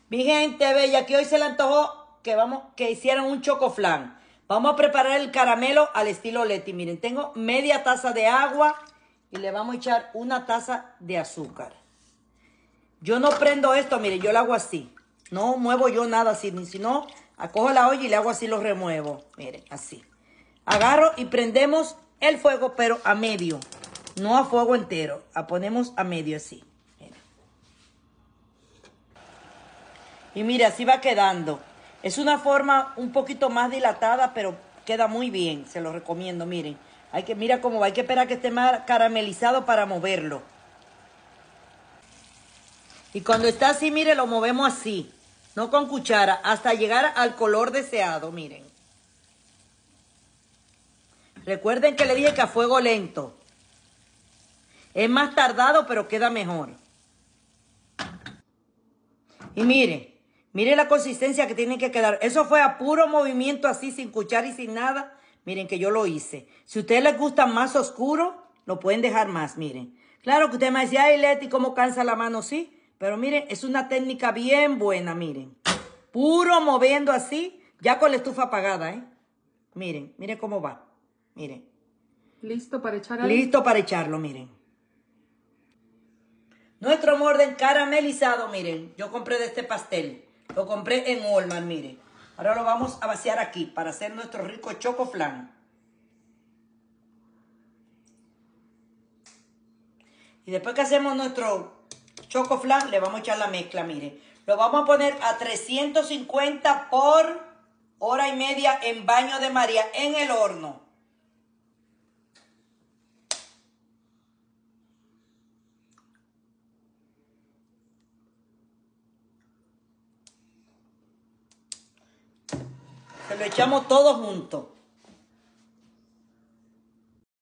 Mi gente bella, que hoy se le antojó que hicieran un chocoflán. Vamos a preparar el caramelo al estilo Leti. Miren, tengo media taza de agua y le vamos a echar una taza de azúcar. Yo no prendo esto, miren, yo lo hago así. No muevo yo nada así, ni si no, acojo la olla y le hago así, lo remuevo. Miren, así. Agarro y prendemos el fuego, pero a medio. No a fuego entero. La ponemos a medio así. Miren. Y mire, así va quedando. Es una forma un poquito más dilatada, pero queda muy bien. Se lo recomiendo, miren. Mira cómo va. Hay que esperar que esté más caramelizado para moverlo. Y cuando está así, mire, lo movemos así. No con cuchara, hasta llegar al color deseado, miren. Recuerden que le dije que a fuego lento. Es más tardado, pero queda mejor. Y mire la consistencia que tiene que quedar. Eso fue a puro movimiento así, sin cuchara y sin nada. Miren que yo lo hice. Si a ustedes les gusta más oscuro, lo pueden dejar más, miren. Claro que usted me decía, ay Leti, ¿cómo cansa la mano? Sí, pero miren, es una técnica bien buena, miren. Puro moviendo así, ya con la estufa apagada, ¿eh? Miren cómo va. Miren. ¿Listo para echar ahí? Listo para echarlo, miren. Nuestro molde caramelizado, miren. Yo compré de este pastel. Lo compré en Walmart, miren. Ahora lo vamos a vaciar aquí para hacer nuestro rico chocoflán. Y después que hacemos nuestro chocoflán, le vamos a echar la mezcla, miren. Lo vamos a poner a 350 por hora y media en baño de María en el horno. Se lo echamos todo junto.